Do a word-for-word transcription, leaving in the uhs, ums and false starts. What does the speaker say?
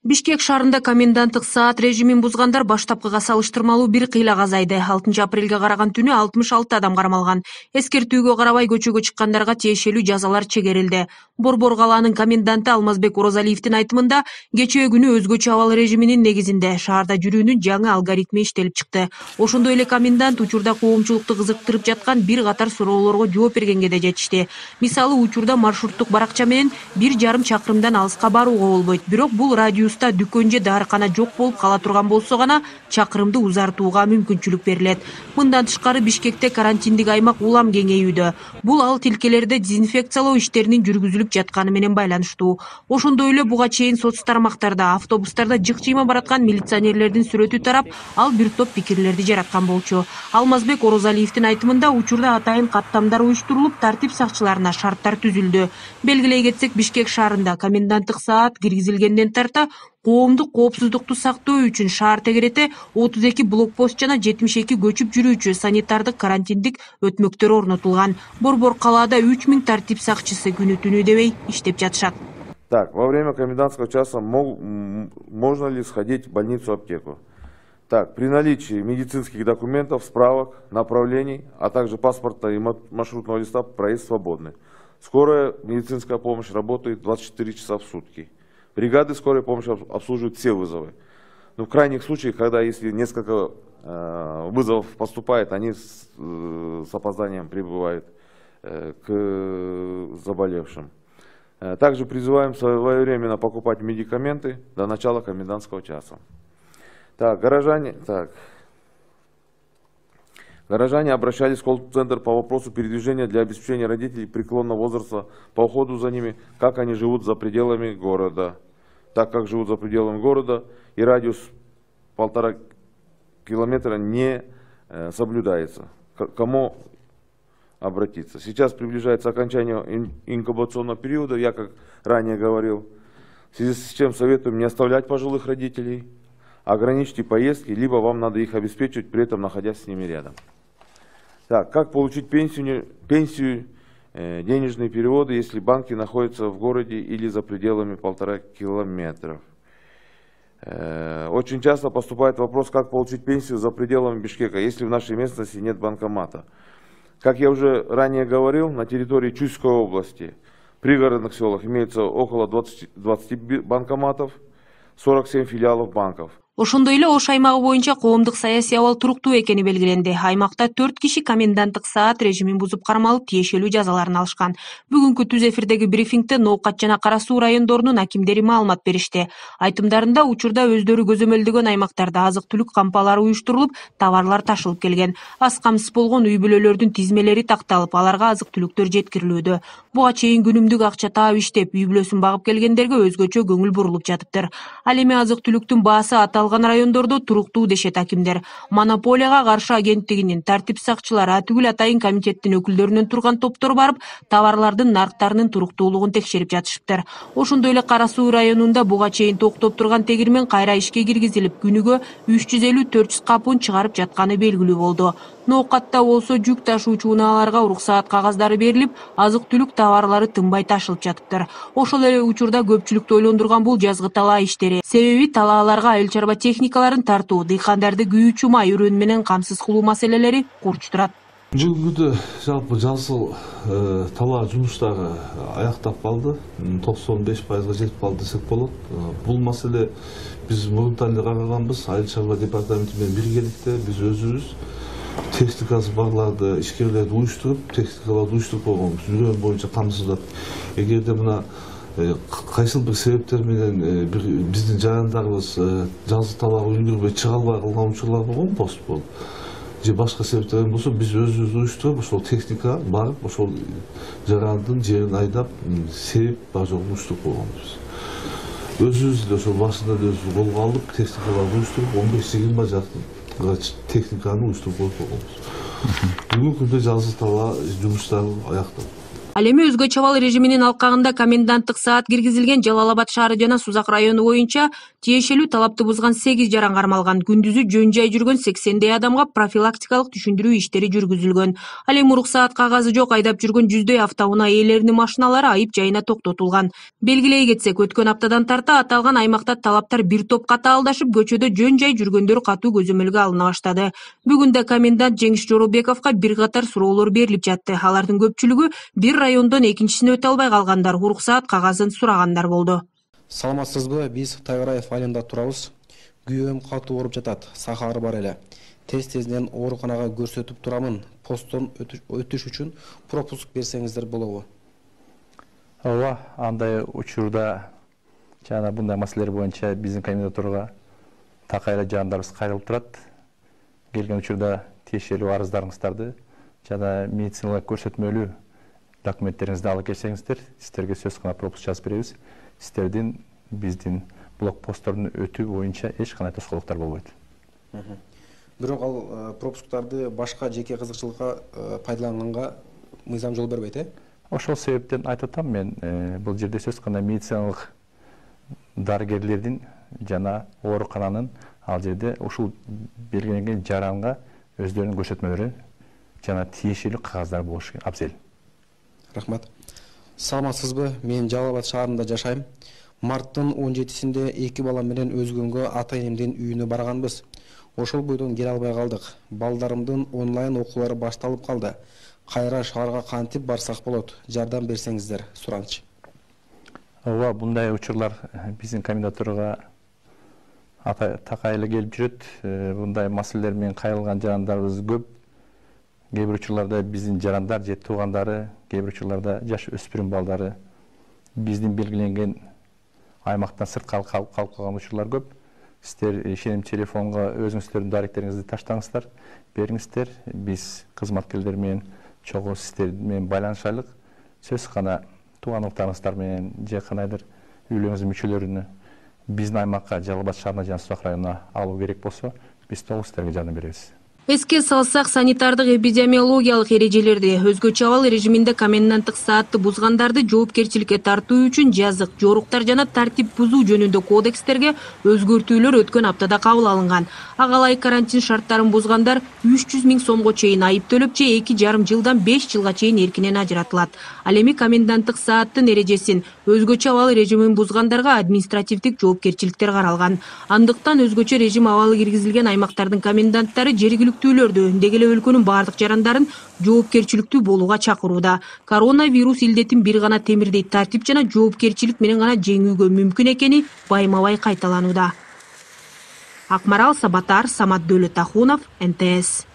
Бишкек шаарында коменданттык саат режимин бузгандар баштапкыга салыштырмалуу бир кыйлак азайды. алтынчы апрелге караган түнү алтымыш алты адам кармалган. Эскертүүгө карабай көчөгө чыккандарга тиешелүү жазалар чегерилди. Борбор калаанын коменданты Алмазбек Орозалиевдин айтымында, кечээ күнү өзгөчө абал режиминин негизинде шаарда жүрүүнүн жаңы алгоритми иштелип чыкты. Ошондой эле комендант учурда коомчулукту кызыктырып жаткан бир катар суроолорго жооп бергенге да жетишти. Мисалы, учурда маршруттук баракча менен бир жарым чакырымдан алыска барууга болбойт. Бирок бул радиуста дүкөн же дарыкана жок болуп кала турган болсо гана чакырымды узартууга мүмкүнчүлүк берилет. Мындан тышкары Бишкекте карантиндик аймак улам кеңейүүдө. Бул ал тилкелерде дезинфекциялоо иштеринин жүргүзүлүп жатканы менен байланыштуу. Ошондой эле буга чейин соц тармактарда, автобустарда жык-жыйма бараткан милиционерлердин сүрөтү тарап, ал бир топ пикирлерди жараткан болчу. Алмазбек Орозалиевдин айтымында, учурда атайын каттамдар уюштурулуп, тартип сакчыларына шарттар түзүлдү. Белгилей кетсек, Бишкек шаарында коменданттык саат киргизилгенден тарта коомдук коопсуздукту сактоо үчүн шаар тегерети отуз эки блокпост жана жетимиш эки көчүп жүрүүчү санитардык карантиндик өтмөктөр орнотулган. Борбор калаада үч миң тартип сакчысы күнү түнү дебей иштеп жатышат. Так, во время комендантского часа мог, можно ли сходить в больницу, аптеку? Так, при наличии медицинских документов, справок, направлений, а также паспорта и маршрутного листа проезд свободный. Скорая медицинская помощь работает двадцать четыре часа в сутки. Бригады скорой помощи обслуживают все вызовы. Но в крайних случаях, когда если несколько э, вызовов поступает, они с, э, с опозданием прибывают э, к заболевшим. Э, также призываем своевременно покупать медикаменты до начала комендантского часа. Так, горожане, так. Горожане обращались в колл-центр по вопросу передвижения для обеспечения родителей преклонного возраста по уходу за ними, как они живут за пределами города. Так как живут за пределами города и радиус полтора километра не э, соблюдается. К кому обратиться? Сейчас приближается окончание инкубационного периода, я как ранее говорил, в связи с чем советуем не оставлять пожилых родителей, ограничьте поездки, либо вам надо их обеспечивать, при этом находясь с ними рядом. Так, как получить пенсию, пенсию э, денежные переводы, если банки находятся в городе или за пределами полтора километров? Э, очень часто поступает вопрос, как получить пенсию за пределами Бишкека, если в нашей местности нет банкомата. Как я уже ранее говорил, на территории Чуйской области, в пригородных селах имеется около двадцати, двадцати банкоматов, сорок семь филиалов банков. Ошондой эле Ош аймагы боюнча коомдук саясий абал туруктуу экени белгиленди. Аймакта төрт киши коменданттык саат режимин бузуп кармалып, тиешелүү жазаларын алышкан. Бүгүнкү түз эфирдеги брифингде Ноокат жана Кара Суу райондорунун акимдери маалымат беришти. Айтымдарында, учурда өздөрү көзөмөлдөгөн аймактарда азык-түлүк кампалары уюштурулуп, товарлар ташылып келген. Аз камсыз болгон үй бүлөлөрдүн тизмелери такталып, аларга азык-түлүктөр жеткирилүүдө. Буга чейин күнүмдүк акча таап иштеп, үй бүлөсүн багып келгендерге өзгөчө көңүл бурулуп жатыптыр. Ал эми азык-түлүктүн баасы аталган райондордо туруктуу дешет акимдер. Монополияга каршы агенттигинин тартип сакчылары атүгүл атайын комитеттин өкүлдөрүнөн турган топтор барып, товарлардын нарктарынын туруктуулугун текшерип жатышыптыр. Ошондой эле Кара Суу районунда буга чейин токтоп турган тегирмен кайра ишке киргизилип, күнүгө үч жүз элүү төрт жүз капун чыгарып жатканы белгилүү болду. Ноокатта болсо жүк ташуучу унааларга уруксаат кагаздары берилип, азык-түлүк товарлары тынбай ташылып жатыптыр. Ошол эле учурда көпчүлүктү ойлондурган бул жазгы талаа иштери. Себеби талааларга айыл чарба техникаларын тартуу, дыйкандарды күйүүчү май үрөнү менен камсыз кылуу маселелери курч турат. Бүгүнкү күндө жалпы жазгыл талаа жумуштары аяктап калды, токсон беш пайызга жетип калды десек болот. Бул маселе биз мурунтан эле караганбыз, айыл чарба департаменти менен биргеликте биз өзүбүз техникасы барларды, ишкерлерди уюштуруп, техникаларды уюштуруп койгонбуз. Үрөн боюнча камсыздап. Эгерде мына кайсыл бир себептер менен биздин жарандарыбыз жазгы талаага үлгүрбөй чыга албай калган учурлар болгон, пост болуп. Же башка себептер болсо, биз өзүбүз уюштуруп, ошол техника барып, ошол жарандын жерин айдап, себеп бар жогун уюштуруп койгонбуз. Өзүбүз эле ошол башында эле өзүбүз колго алып, техникаларды уюштуруп, он беш жыйырма жактын техниканы уюштуруп койгонбуз. Бүгүнкү күндө жазгы талаа жумуштары аякталды. Ал эми өзгө чабал режиминин алкагында коменданттык саат киргизилген Жалал Абад шаары жана Сузак району боюнча тиешелүү талапты бузган сегиз жаран кармалган. Күндүзү жөн жай жүргөн сексендей адамга профилактикалык түшүндүрүү иштери жүргүзүлгөн. Ал эми уруксаат кагазы жок айдап жүргөн жүздөй автоунаа ээлеринин машиналары айып жайына токтотулган. Белгилей кетсек, өткөн аптадан тарта аталган аймакта талаптар бир топ катаалдашып, көчөдө жөн жай жүргөндөр катуу көзөмөлгө алына баштады. Бүгүн да комендант Жеңиш Жоробековго бир катар суроолор берилип жатты. Алардын көпчүлүгү бир райондон экинчисине өтө албай калгандар, уруксаат кагазын сурагандар болду. Саламатсызбы, биз Тайгараев айылында турабыз. Күйөөм катуу ооруп жатат, сахары бар эле. Тез-тезинен ооруканага көрсөтүп турамын. Посттон өтүш үчүн пропуск берсеңиздер болобу? Ооба, андай учурда жана bunday маселелер боюнча биздин комендатурага такайлы жандарыбыз кайрылып турат. Келген учурда тиешелүү арыздарыңыздарды жана медициналык көрсөтмөлүү документтериңизди алып келсеңиздер, сиздерге сөз кана пропуск жазып беребиз. Сиздердин биздин блокпосттордун өтүү боюнча эч кандай тоскоолдуктар болбойт. Бирок ал пропусктарды башка жеке кызыкчылыкка пайдаланганга мыйзам жол бербейт, э? Ошол себептен айтып атам мен, бул жерде сөз кана медициналык дарыгерлердин жана оорукананын ал жерде ушул белгиленген жаранга өздөрүнүн көрсөтмөлөрү жана тиешелүү кагаздар болушу абзел. Рахмат. Саламатсызбы, мен Жалал Абад шаарында жашайм. Марттын он жетисинде эки бала менен өзгөнгө ата энемдин үйүнө барганбыз. Ошол бойдон келе албай калдык. Балдарымдын онлайн окуулары башталып калды. Кайра шаарга кантип барсак болот? Жардам берсеңиздер, суранчы. Ооба, bunday учурлар биздин комендатурага такайлы келип жүрөт. Bunday маселелер менен кайрылган жарандарыбыз көп. Кээ бир учурларда биздин жарандар же туугандары, кээ бир учурларда жаш өспүрүм балдары биздин белгиленген аймактан сырткы калып калган учурлар көп. Сиздер ишеним телефонго өзүңүздөрдүн даректериңизди таштаңыздар, бериңиздер. Биз кызматкерлер менен чогуу сиздер менен байланышайлык. Сөз кана туугандыктарыңыздар менен же кандайдыр үйлөрүңүздүн мүчөлөрүнү биздин аймакка, Жалал Абад шаарына жана Сузак районуна алуу керек болсо, биз толук сиздерге жардам беребиз. Эске салсак, санитардык эпидемиологиялык эрежелерди, өзгө чабал режиминде коменданттык саатты бузгандарды жоопкерчиликке тартуу үчүн жазык, жоруктар жана тартип бузуу жөнүндө кодекстерге өзгөртүүлөр өткөн аптада кабыл алынган. Ага ылайык карантин шарттарын бузгандар үч жүз миң сомго чейин айып төлөп же эки жарым жылдан беш жылга чейин эркинен ажыратылат. Ал эми коменданттык сааттын эрежесин, өзгө чабал режимин бузгандарга административдик жоопкерчиликтер каралган. Андыктан өзгөчө режим абалы киргизилген аймактардын коменданттары жергиликтүүлөрдү, деги эле өлкөнүн бардык жарандарын жоопкерчиликтүү болууга чакырууда. Коронавирус илдетин бир гана темирдей тартип жана жоопкерчилик менен гана жеңүүгө мүмкүн экени байма-бай кайталанууда. Акмарал Сабатар, Самат Дөлөтахунов, эн тэ эс.